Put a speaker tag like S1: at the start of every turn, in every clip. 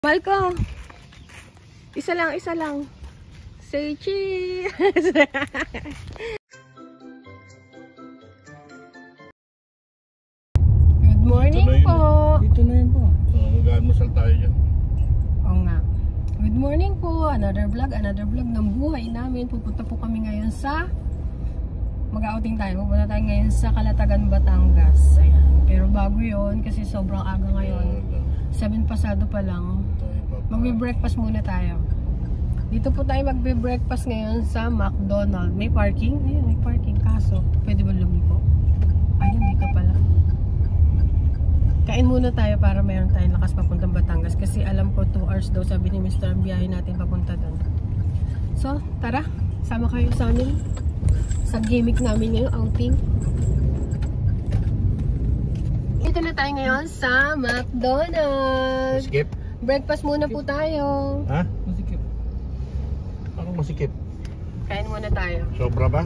S1: Malco. Isa lang. Say cheese. Good morning po.
S2: Dito na yun po.
S3: Mag-almusal tayo dyan.
S1: Oo nga. Good morning po. Another vlog ng buhay namin. Pupunta po kami ngayon sa mag-outing tayo. Pupunta tayo ngayon sa Calatagan, Batangas. Ayan. Pero bago yon kasi sobrang aga ngayon. 7 pasado pa lang. Magbe-breakfast muna tayo. Dito po tayo magbe-breakfast ngayon sa McDonald's. May parking? Ayun, may parking. Kaso, pwede ba lumiko? Ayun, dito pala. Kain muna tayo para mayroon tayong lakas papuntang Batangas. Kasi alam ko 2 hours daw sabi ni Mr. ang biyahe natin papunta doon. So, tara. Sama kayo sa amin. Sa gimmick namin ngayong outing. Dito na tayo ngayon sa McDonald's.
S3: Masikip?
S1: Breakfast muna po tayo.
S3: Ha?
S2: Masikip.
S3: Anong masikip?
S1: Kain muna tayo.
S3: Sobra ba?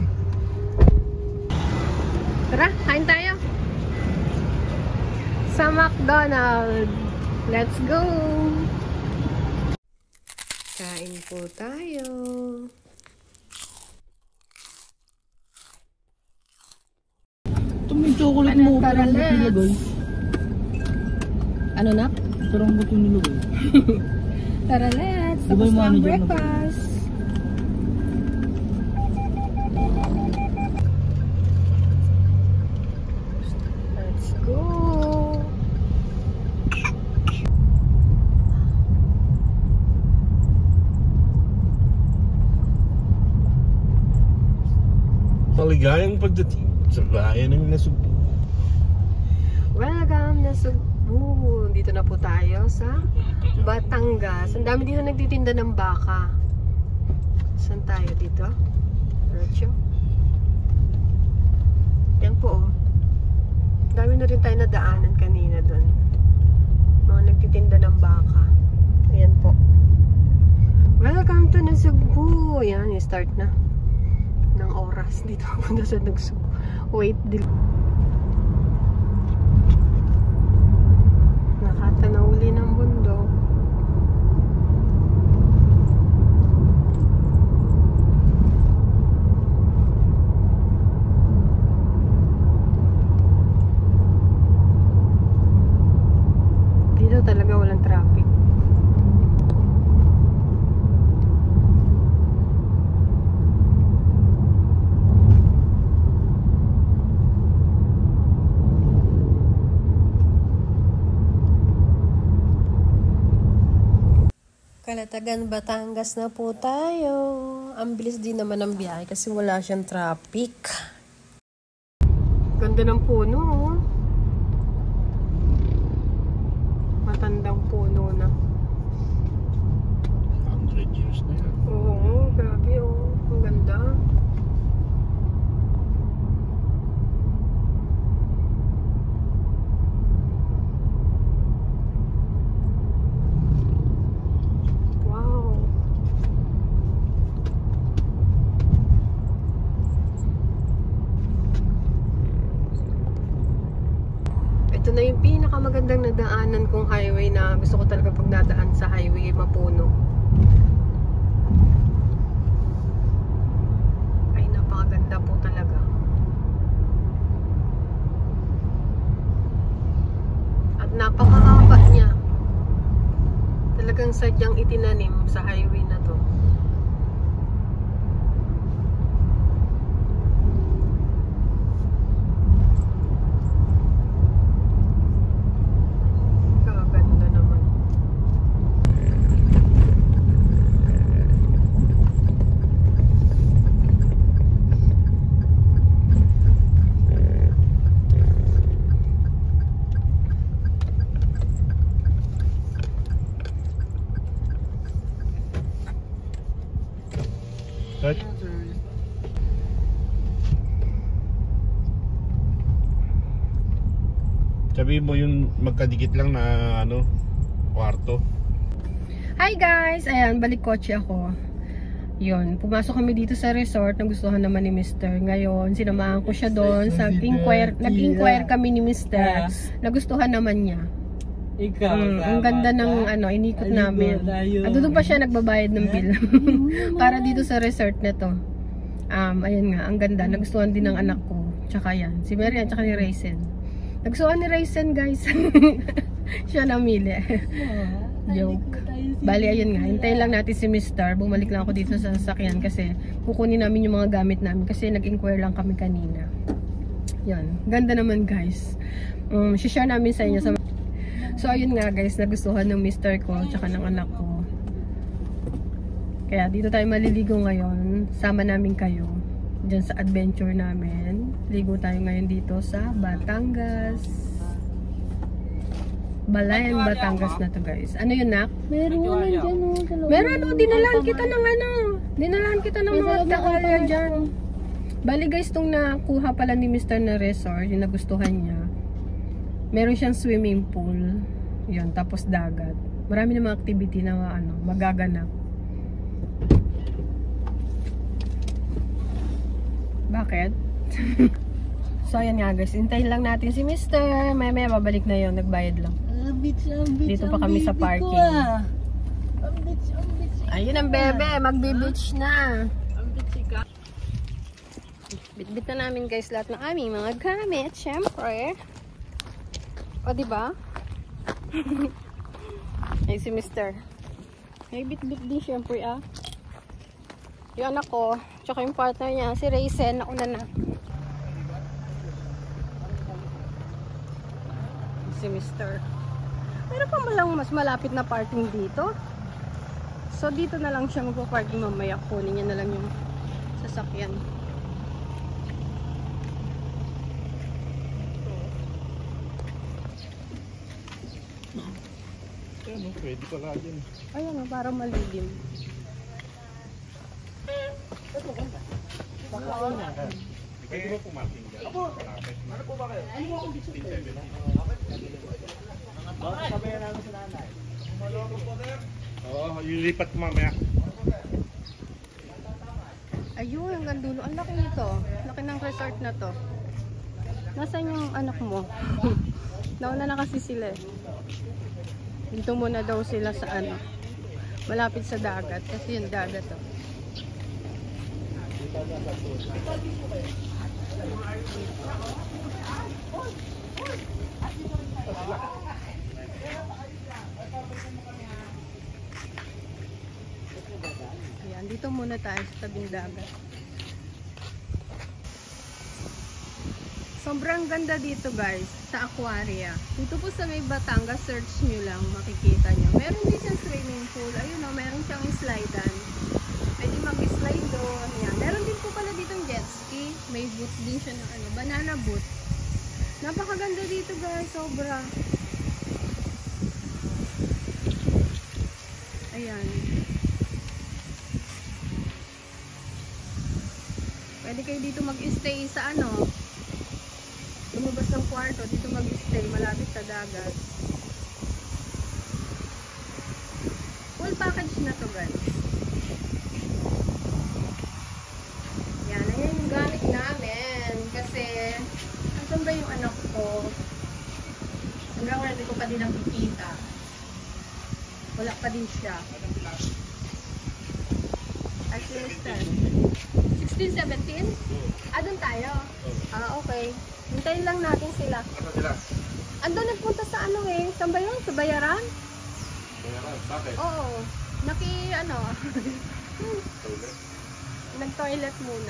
S1: Tara, kain tayo. Sa McDonald's. Let's go! Kain po tayo.
S2: Ito may chocolate mo. Parang ba't nilagay?
S1: Ano na?
S2: Parang ba't yung nilagay?
S1: Tara, let's.
S2: Diba
S1: Tapos
S2: yung
S1: na ang
S2: manager na po?
S1: breakfast. Let's go!
S3: Maligayang pagdating sa bayan ng Nasugbu.
S1: Welcome na Cebu. Dito na po tayo sa Batangas. Ang dami dito nagtitinda ng baka. Saan tayo dito? Diretso. Yan po oh. Dami na rin tayo nadaanan kanina doon. Mga nagtitinda ng baka. Ayan po. Welcome to Nasugbu. Ayan, start na ng oras dito ako sa Nasugbu. Wait, nakatanawli ng bundok. Dito talaga walang traffic. Calatagan, Batangas na po tayo. Ang bilis din naman ang biyahe kasi wala siyang traffic. Ganda ng puno, oh. Matandang puno na.
S3: 100 years na yan.
S1: Oo, grabe, oh. Ang ganda. Ito na yung pinakamagandang nadaanan kong highway na gusto ko talaga pag nadaan sa highway mapuno. Ay, napakaganda po talaga. At napakahaba niya. Talagang sadyang itinanim sa highway na to.
S3: Right? Sabi mo yung magkadikit lang na ano, kwarto.
S1: Hi guys! Ayan, balik kotse ako. Yun, pumasok kami dito sa resort. Nagustuhan naman ni Mr. Ngayon, sinamahan ko siya doon. Nag-inquire kami ni Mr. Nagustuhan naman niya.
S2: Ikaw,
S1: ang ganda ng ano, inikot namin. Doon pa siya nagbabayad ng bill. Para dito sa resort na to. Ayun nga, ang ganda. Nagustuhan din ng anak ko. Tsaka yan. Si Marian, tsaka ni Raisin. Nagustuhan ni Raisin, guys. Siya namili. Joke. Bali, ayun nga. Hintayin lang natin si Mr. Bumalik lang ako dito sa sasakyan kasi kukunin namin yung mga gamit namin kasi nag-inquire lang kami kanina. Yan. Ganda naman, guys. Share namin sa inyo. So, ayun nga, guys. Nagustuhan ng Mr. ko tsaka ng anak ko. Kaya dito tayo maliligo ngayon. Sama namin kayo dyan sa adventure namin. Ligo tayo ngayon dito sa Batangas. Balayan, Batangas na to, guys. Ano yun, Nak?
S4: Meron naman dyan, oh.
S1: Meron, dinalaan kita ng ano. Dinalaan kita ng mga takalya dyan. Bali, guys, itong nakuha pala ni Mr. na resort, yung nagustuhan niya. Meron siyang swimming pool. Yun, tapos dagat. Marami na mga activity na magaganap. Bakit? So, ayan nga, guys. Hintayin lang natin si Mr. Maya babalik na yon, nagbayad lang. Dito pa kami sa parking. Ayun ang bebe, magbe-beach na. Bit-bit na namin, guys, lahat ng aming mga gamit, syempre. O, diba? Ay, si Mr. May bit-bit din, syempre, yung anak ko, tsaka yung partner niya, si Raisin, nauna na. Si Mr. Meron pa malang mas malapit na parking dito. So, dito na lang siya magpa-parking mamaya. Kunin niya na lang yung sasakyan.
S3: Ano, pwede pala dyan.
S1: Ayun, para maligim.
S3: Pwede mo pumating dyan. Ako, ano po ba kayo? Ano mo akong bitch? 17.
S2: Sabayan namin sa nanay.
S3: Oo, yung lipat ko mamaya.
S1: Ayun, hanggang dulo. Ang laki nito. Laki ng resort na to. Nasaan yung anak mo? Nauna na kasi sila eh. Dito muna daw sila sa malapit sa dagat. Kasi yung dagat to. Ayan, dito muna tayo sa tabing dagat. Sobrang ganda dito, guys, sa Aquaria. Dito po sa may Batangas, search nyo lang, makikita nyo. Meron din siyang swimming pool. Ayun o, meron siyang slidean. Pwede mag-slide doon. Yan. Meron din po pala ditong jet ski. May boots din siya ng banana boots. Napakaganda dito, guys. Sobra. Ayan. Pwede kayo dito mag-stay sa lumabas ng kwarto, dito mag-stay, malapit sa dagat. Full package na to, guys. Yan, ayan yung gamit namin. Kasi, asan ba yung anak ko? Hanggang wala, hindi ko pa din nakikita. Wala pa din siya. Actually, 16, 17? Doon tayo? Okay. Hintayin lang natin sila.
S3: Ano sila?
S1: Andun nagpunta sa saan ba yun? Sa Bayaran?
S3: Bayaran? Bakit?
S1: Oo. Nag-toilet muna.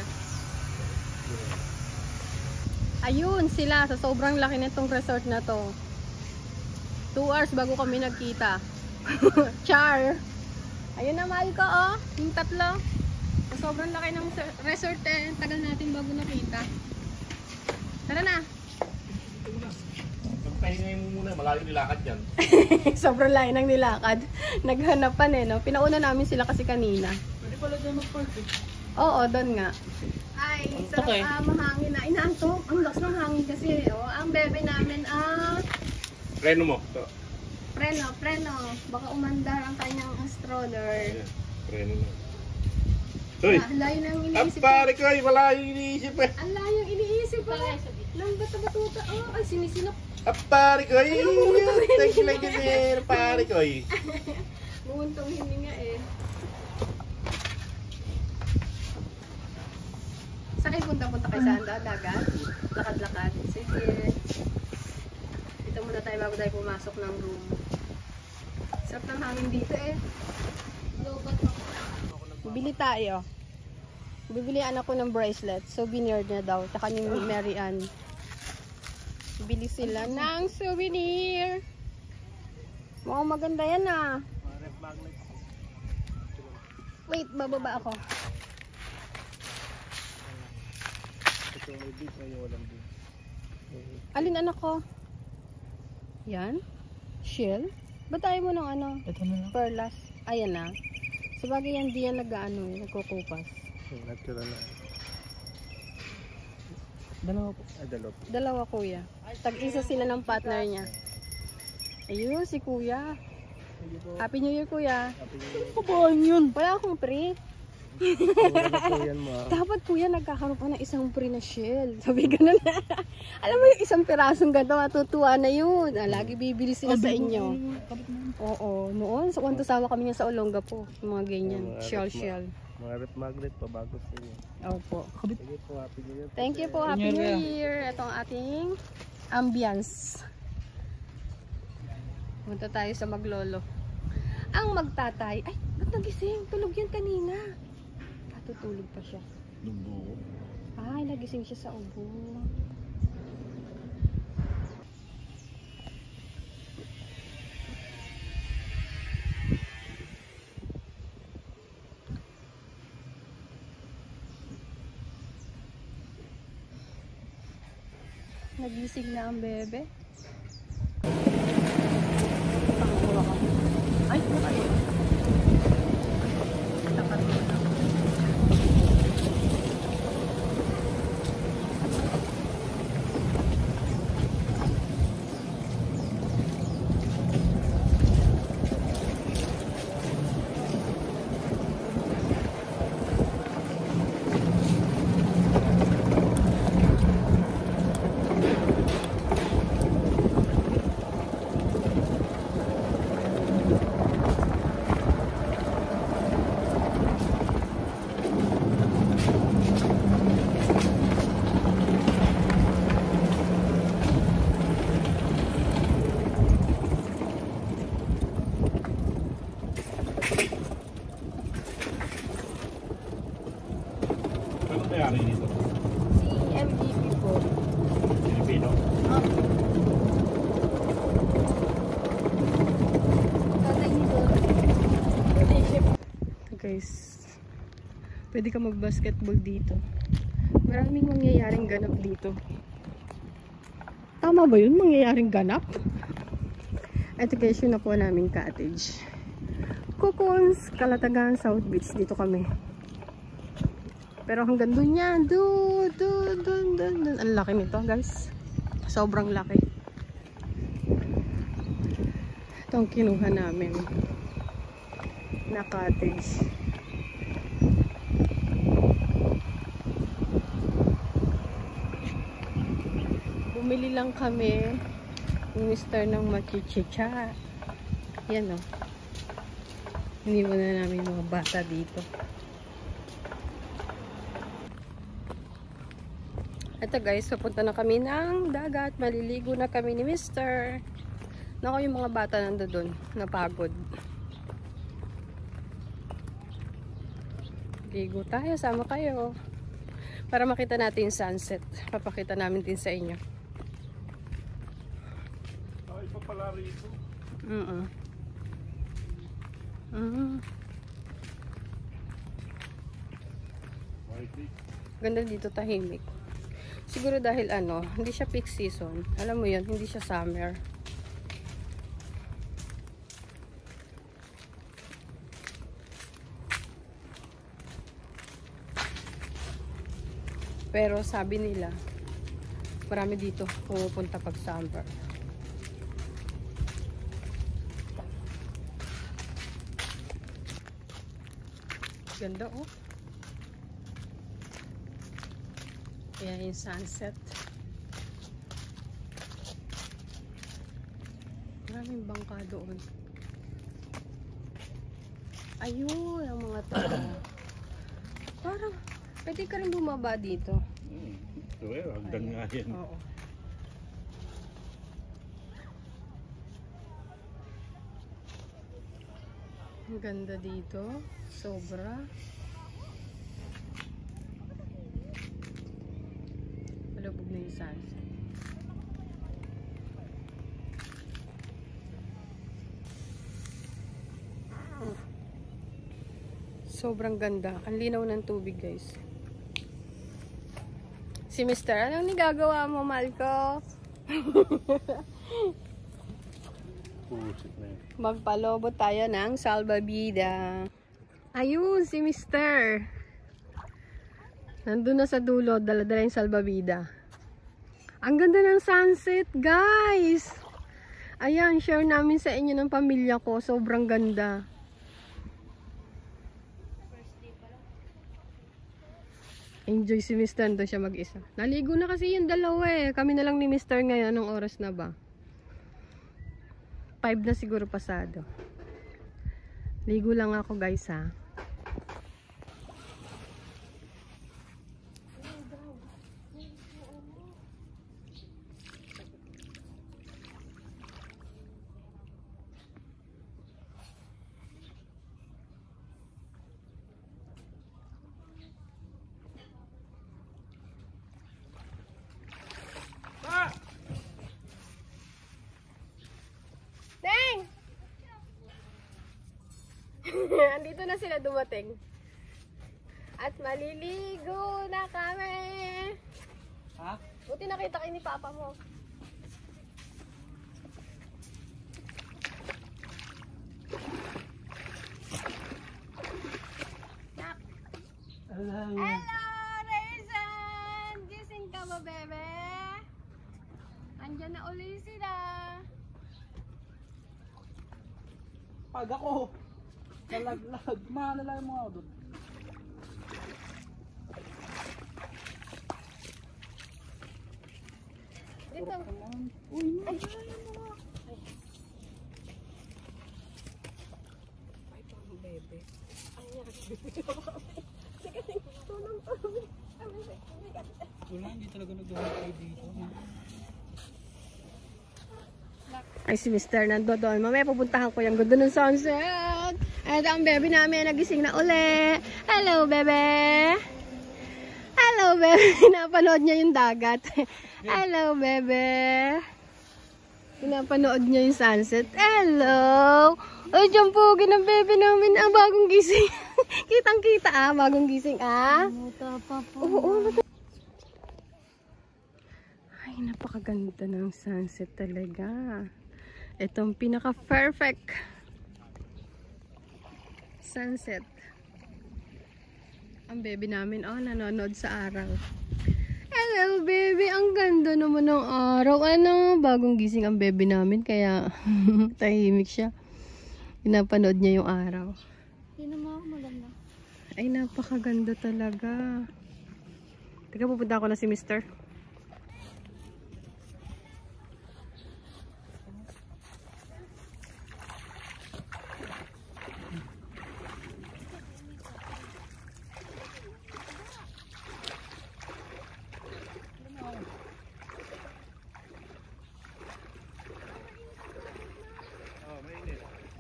S1: Ayun sila, sa sobrang laki nitong resort na to. 2 hours bago kami nagkita. Char! Ayun na, mahal ko, yung tatlo. Sa sobrang laki ng resort tagal natin bago nakita. Tara na!
S3: Magpahingay mo muna, malayo nilakad yan.
S1: Sobrang layo ng nilakad. Naghanapan no? Pinauna namin sila kasi kanina.
S2: Pwede pala dyan mag-party.
S1: Oo, doon nga. Ay, sarap mahangin na. Inaantok. Ang lakas ng hangin kasi. Ang bebe namin,
S3: Preno mo.
S1: Preno. Baka umandar ang kanyang stroller.
S3: Ayan, preno mo. Uy!
S1: Ang layo na yung iniisip.
S3: Pare ko, wala yung iniisip eh.
S1: Ang layo yung iniisip. Nang bata-batuta. Ay, sinisinok.
S3: Pare ko. Thank you din, pare ko.
S1: Buuntong hininga eh. Saan kayo punta-punta kayo saan? Dagat? Lakad-lakad? Sige. Dito muna tayo bago tayo pumasok ng room. Sarap ng hangin dito eh. Bili tayo. Bibilian ako ng bracelet. Souvenir na daw. Tsaka ni Mary Ann. Bili sila ng souvenir. Mukhang maganda yan ah. Wait, bababa ako. Alin anak ko? Yan? Shell? Ba't tayo mo ng ano?
S2: Ito na lang.
S1: Perlas. Ayan na. Sabagay yan, di yan nag-ano, nagkukupas.
S3: Natural na.
S2: Dalawa po.
S1: Dalawa kuya. Tag-isa sila ng partner niya. Ayun, si kuya. Happy New Year kuya.
S2: Kapaan yun?
S1: Wala akong pre.
S3: Yan mo.
S1: Dapat kuya nagkakaroon pa ng isang pre na shell. Sabi ganun. Alam mo yung isang pirasong ganito, matutuwa na yun. Lagi bibili sila sa inyo. Oo, noon. So, kung sama kami niya sa Olonga po. Yung mga ganyan. Shell.
S3: Mga rep magnet pa bago sa inyo.
S1: Opo.
S3: Sige po, happy new year.
S1: Thank you po. Happy New Year. Ito ang ating ambience. Punta tayo sa maglolo. Ang magtatay. Ay, ba't nagising? Tulog yan kanina. Tutulog pa siya.
S3: Lumbo.
S1: Ay, nagising siya sa ubo. Nagising na ang bebe. Pangkuha ka. Ay, ay. Tapat mo na.
S3: Ano nangyari dito?
S1: Si MVP po.
S3: Pilipino?
S1: Guys, pwede ka mag-basketball dito. Maraming mangyayaring ganap dito. Tama ba yun? Mangyayaring ganap? Ito guys, yun nakuha naming cottage. Cocoons, Calatagan, South Beach. Dito kami. Pero hanggang dun yan. Dun. Ang laki nito guys. Sobrang laki. Itong kinuha namin na cottage. Bumili lang kami ng Mr. ng machichicha. Yan o. Iniwan na namin mga bata dito. Ito guys, papunta na kami ng dagat. Maliligo na kami ni Mr. Naku, yung mga bata nando doon, napagod. Ligo tayo, sama kayo. Para makita natin yung sunset. Papakita namin din sa inyo.
S3: Ay, pa pala rito.
S1: Ganda dito, tahimik. Siguro dahil ano, hindi siya peak season. Alam mo yun, hindi siya summer. Pero sabi nila, marami dito pumupunta pag summer. Ganda oh. Ayan yung sunset. Daming bangka doon. Ayun, ang mga tao. Parang, pwede ka rin bumaba dito.
S3: Ito hagdan nga yan.
S1: Oo. Ang ganda dito. Sobra. Malabog na yung sunset. Sobrang ganda. Ang linaw ng tubig, guys. Si Mr. Anong nagagawa mo, Malco?
S3: Pusit na yun.
S1: Magpalobo tayo ng salbabida. Ayun, si Mr. Nandun na sa dulo, dala-dala yung salbabida. Ang ganda ng sunset, guys! Ayan, share namin sa inyo ng pamilya ko. Sobrang ganda. Enjoy si Mr. Nandun siya mag-isa. Naligo na kasi yung dalawa eh. Kami na lang ni Mr. ngayon. Anong oras na ba? 5 na siguro pasado. Ligo lang ako, guys, ha. Dang! Andito na sila dumating. At maliligo na kami.
S2: Ha?
S1: Buti nakita kayo ni Papa mo. Nak. Hello, Raisin! Gising ka ba, bebe? Andyan na uli sila.
S2: Pag ako, nalaglag, manalay mo ako doon.
S1: Dito.
S2: Uy,
S1: Ay, ay, pang bebe. Ay, sige, tulong.
S2: wala, hindi talaga nag-work dito.
S1: Ay, si Mr. nando doon. Mamaya pupuntahan ko yung ganda ng sunset. Ito ang baby namin. Nagising na uli. Hello, bebe. Hello, bebe. Pinapanood niya yung dagat. Hello, bebe. Pinapanood niya yung sunset. Hello. Ay, dyan po. Ginang baby namin. Ah, bagong gising. Kitang-kita ah. Bagong gising ah.
S4: Muta pa po.
S1: Oo. Ay, napakaganda ng sunset talaga. Itong pinaka-perfect sunset. Ang baby namin, oh, nanonood sa araw. Hello, baby. Ang ganda naman ng araw. Ano, bagong gising ang baby namin, kaya tahimik siya. Pinapanood niya yung araw.
S4: Hindi naman ako maganda.
S1: Ay, napakaganda talaga. Teka, pupunta ako na si Mr.
S3: Oh, mainit.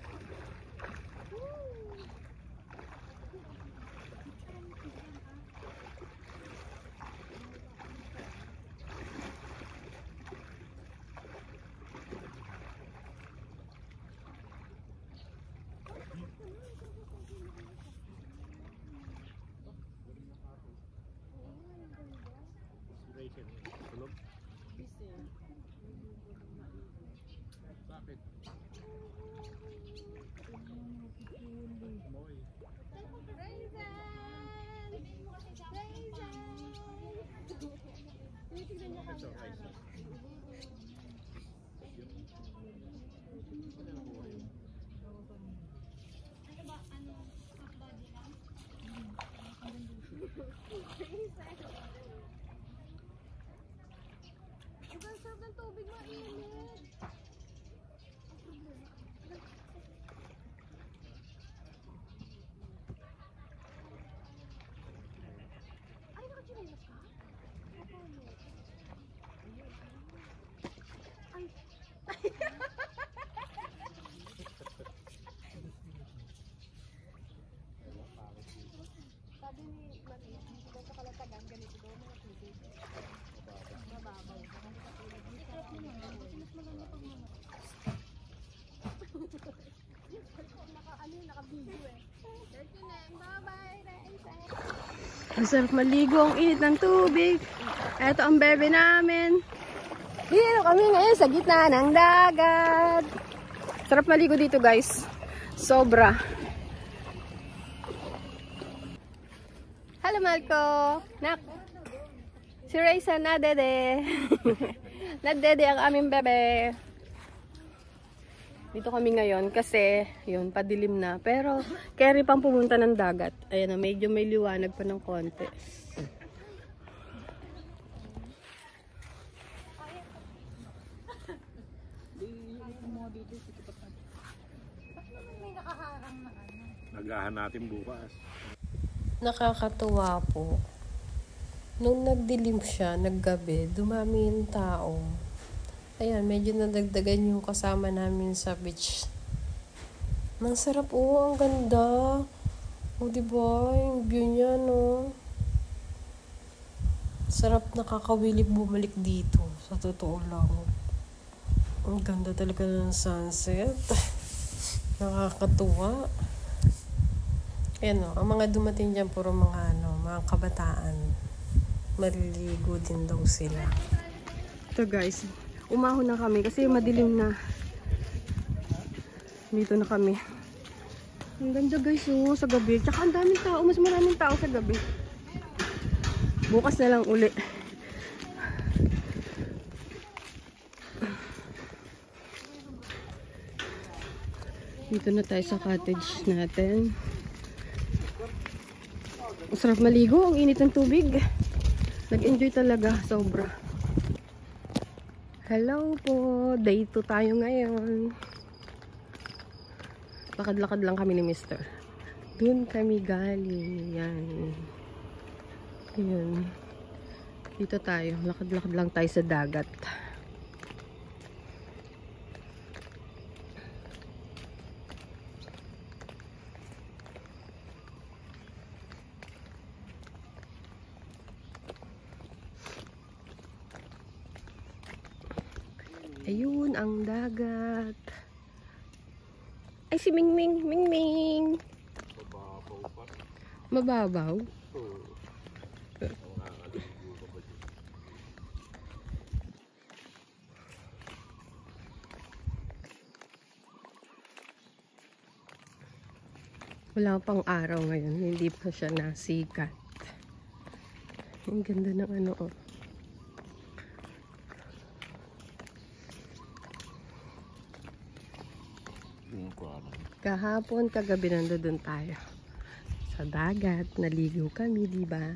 S3: Rachel, tulog? Bakit? Moy. Ito, Rachel.
S1: Ang sarap ng tubig, mainit. Masarap maligo, ang init ng tubig. Ito ang bebe namin. Dito kami ngayon sa gitna ng dagat. Sarap maligo dito guys. Sobra. Hello Marco. Nak. Si Raysa na dede. Na dede ang aming bebe. Dito kami ngayon kasi yun, padilim na. Pero carry pang pumunta ng dagat. Ayan na, medyo may liwanag pa ng konti.
S3: Nagahan natin bukas.
S1: Nakakatuwa po. Nung nagdilim siya, naggabi, dumami yung tao. Ayan, medyo nadagdagan yung kasama namin sa beach. Ang sarap, oh, ang ganda. O, diba? Yung view niya, no? Sarap, nakakawilip bumalik dito. Sa totoo lang. Ang ganda talaga ng sunset. Nakakatuwa. Ayan, no? Ang mga dumating dyan, puro mga kabataan. Maliligo din daw sila. Ito, guys. Umahon na kami kasi madilim na. Dito na kami. Ang ganda guys oh, sa gabi. Tsaka ang daming tao. Mas maraming tao sa gabi. Bukas na lang uli. Dito na tayo sa cottage natin. Masarap maligo. Ang init ng tubig. Nag-enjoy talaga. Sobra. Hello po, day 2 tayo ngayon. Lakad-lakad lang kami ni Mr. Doon kami galing. Yan. Ayan. Dito tayo. Lakad-lakad lang tayo sa dagat. Ayun, ang dagat. Ay, si Mingming. Mingming.
S3: Mababaw pa.
S1: Mababaw?
S3: Oo.
S1: Wala pang araw ngayon. Hindi pa siya nasikat. Ang ganda ng ano, oh. Kahapon, kagabi nandoon tayo sa dagat, naligo kami, di ba?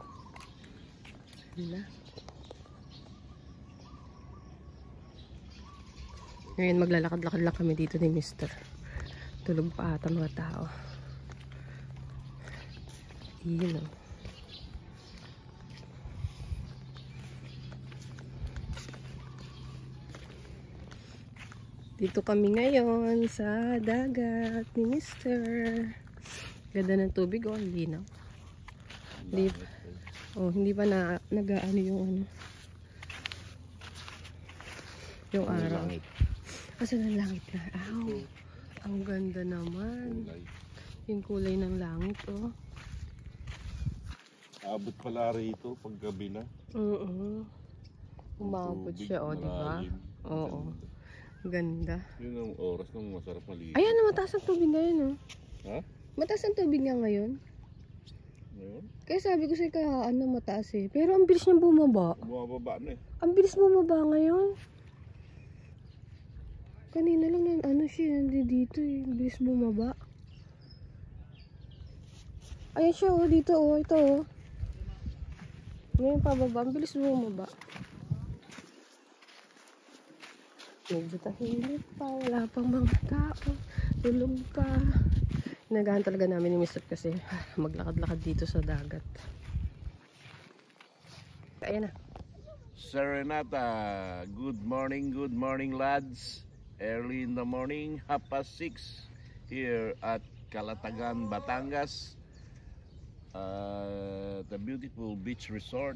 S1: Ngayon maglalakad-lakad lang kami dito ni Mr. Tulog pa ata mga tao. Yun o. Dito kami ngayon sa dagat ni Mr. Ganda ng tubig, oh, linaw. Hindi pa na nag-ano yung ano. Yung araw. Kasi ng langit na. Aw, ang ganda naman. Yung kulay ng langit, oh.
S3: Abot pala rito pag gabi na.
S1: Oo. Umabot siya, oh, di ba? Oo. Ganda.
S3: Yun ang oras ng masarap maligo.
S1: Ayan, mataas ang tubig ngayon, oh.
S3: Ha?
S1: Mataas ang tubig nga ngayon.
S3: Ngayon?
S1: Kaya sabi ko sa'yo ano, mataas eh. Pero ang bilis niyang bumaba.
S3: Bumababa na eh.
S1: Ang bilis bumaba ngayon. Kanina lang na ano siya, hindi dito eh. Ang bilis bumaba. Ayan siya, oh, dito, oh, ito, oh. Ngayon pababa, ang bilis bumaba. Medyo tahimik pa, wala pang mga tao. Tulog pa. Inagahan talaga namin ni Mr. kasi maglakad-lakad dito sa dagat. Ayan na.
S3: Serenata, good morning lads. Early in the morning, 6:30 here at Calatagan, Batangas. The beautiful beach resort.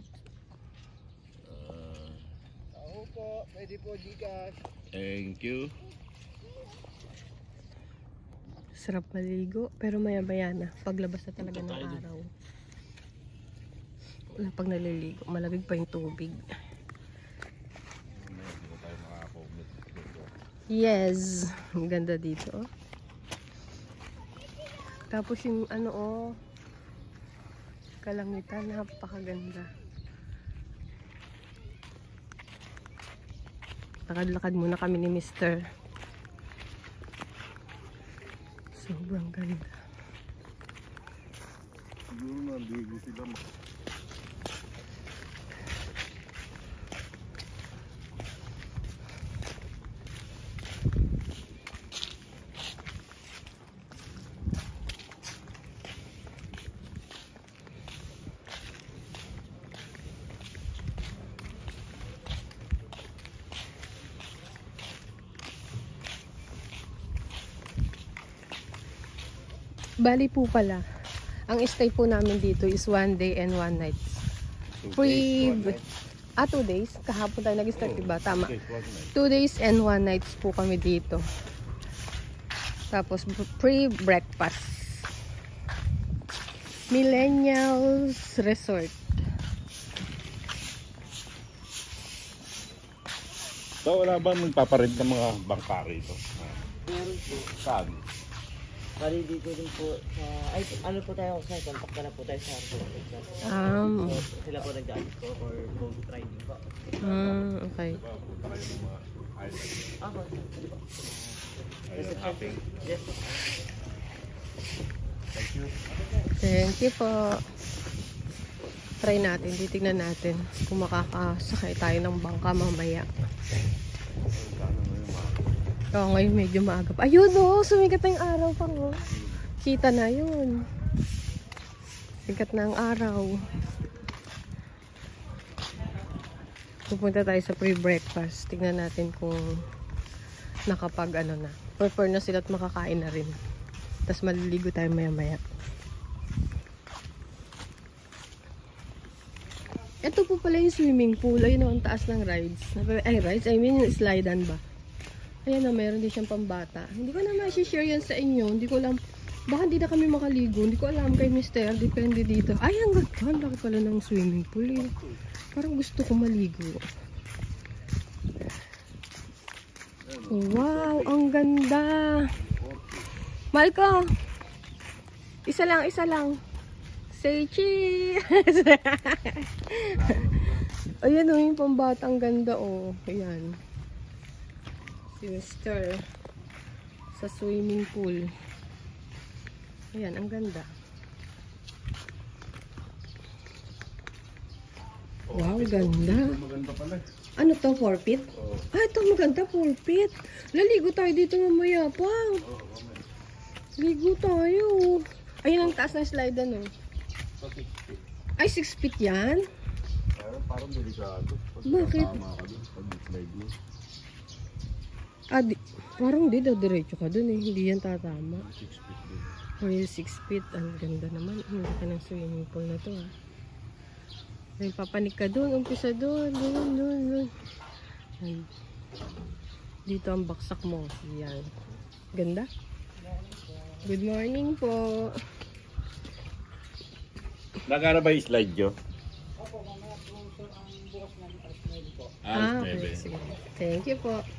S2: Ako po, pwede po Gcash.
S3: Thank you.
S1: Sarap maligo, pero maya-maya na. Paglabas na talaga ng araw. pag naliligo. Malamig pa yung tubig.
S3: Hindi na tayo makaka-commit.
S1: Yes. Ang ganda dito. Oh. Tapos yung ano oh. Kalangitan. Napakaganda. Lakad-lakad muna kami ni Mr. Sobrang ganda.
S3: Siguro naligo sila.
S1: Bali po pala, ang stay po namin dito is 1 day and 1 night. Free, 2 days. Kahapon tayo nag-start, diba? Tama. 2 days and 1 nights po kami dito. Tapos, free breakfast. Millennials Resort.
S3: So, wala ba magpaparent ng mga bangka rito?
S2: Meron po.
S3: Saan?
S2: Bali dito din po sa... Ay, ano po tayo sa contact na lang po tayo sa Arco. So, sila po nag-alis po for boat riding po.
S1: Okay.
S3: Diba, punta kayo ng mga island.
S2: Ako.
S3: Ayun, hopping.
S2: Yes po.
S3: Thank you.
S1: Thank you po. Try natin, titignan natin kung makakasakay tayo ng bangka mamaya. Oo, ngayon medyo maaga pa. Ayun o, sumikat na yung araw pa o. Kita na yun. Sikat na ang araw. Pupunta tayo sa pre-breakfast. Tignan natin kung nakapag ano na. Prepare na sila at makakain na rin. Tapos maliligo tayo maya-maya. Ito po pala yung swimming pool. Ayun o, ang taas ng rides. Ay, rides? I mean, slidean ba? Ayan na, meron din siyang pambata. Hindi ko na ma-share yan sa inyo. Hindi ko alam. Baka hindi na kami makaligo. Hindi ko alam kay Mr. Depende dito. Ay, ang ganda. Ang laki pala ng swimming pool. Eh. Parang gusto ko maligo. Wow, ang ganda. Malco. Isa lang, isa lang. Say cheese. Ayan o, yung pambata. Ang ganda o. Ayan. Si Mr. sa swimming pool. Ayan, ang ganda. Wow, ganda.
S3: Maganda pala.
S1: Ano to, 4 feet? Ah, ito maganda, 4 feet. Laligo tayo dito mamaya pa. Ligo tayo. Ayun ang taas ng slide ano. Ay, 6 feet yan?
S3: Parang delikado.
S1: Bakit?
S3: Tama ka dun pag slide mo.
S1: Ah, parang di daw diretso ka dun eh. Hindi yan tatama.
S3: 6 feet din.
S1: Or 6 feet. Ang ganda naman. Ang laki ng swimming pool na to ah. Ay, papanik ka dun. Umpisa dun. Dun. Yan. Dito ang baksak mo. Yan. Ganda. Good morning po.
S3: Nagana ba yung slide nyo?
S1: Okay. Sige. Thank you po.